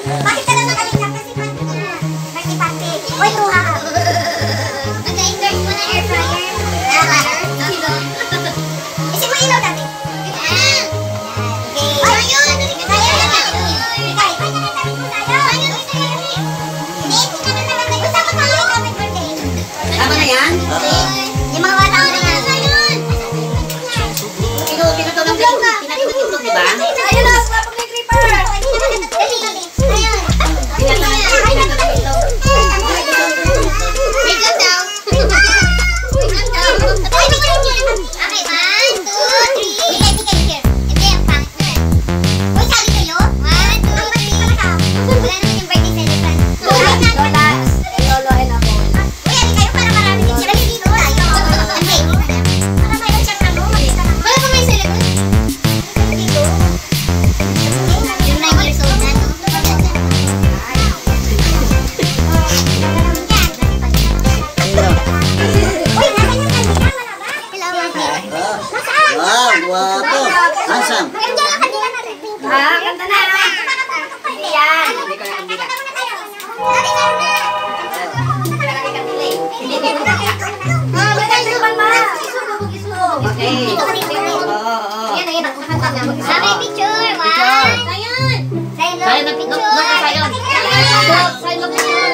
Bakit ka lang nakalingap? Kasi party. Uy, tuha ka. Nag-i-search mo na air fryer. Isin mo ilaw natin. Tama na yan? Yung mga bata ko na yan. Pinatulog, di ba? Ayun na, pag may creeper. Ayun. Guwapo. Handsome. Ganda na. Hindi yan. Hindi ko na kandila. Okay. May picture. Sayon. Sayon na picture. Sayon. Sayon na picture.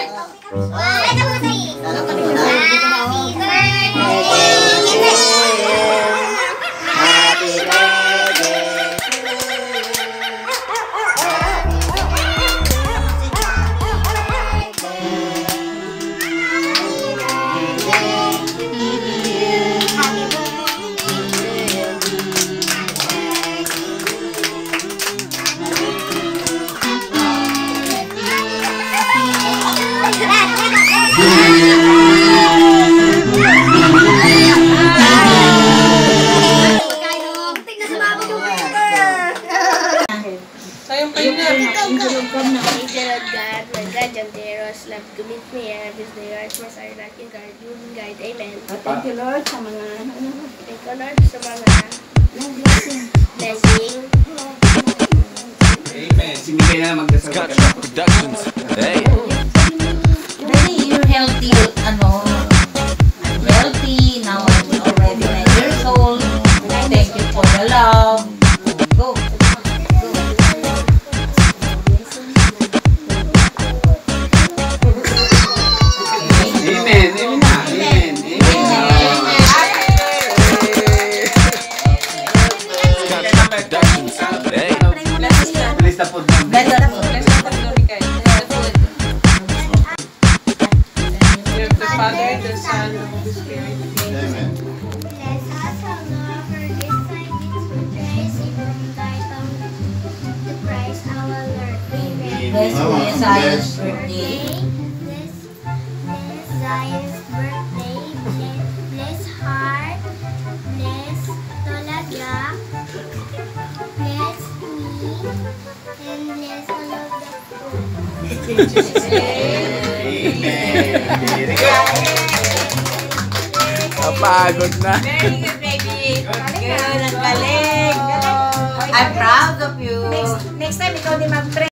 Love to meet me and this day art mas ay natin guide. Amen. Thank you Lord sa mga Thank you Lord sa mga blessing. Amen. Si Miguel na magdasal ka na. Productions. Hey. you're healthy, healthy, now I'm already 9 years old. Thank you for the love. Go. Amen. Amen na. Amen. Productions. Hey. Bless the food. Bless the food. The Father, the Son, and the Holy Spirit. Amen. Bless us, O Lord, for this time means to praise even thy tongue to praise our Lord. Amen. Bless Messiah's birthday. Bless Zion's birthday. Bless heart. Bless Tolaga. Bless me. And bless all of the food. Amen. Very good. Napagod na. Very good, baby. Good, ang galing. I'm proud of you. Next time, ikaw din mag-pray.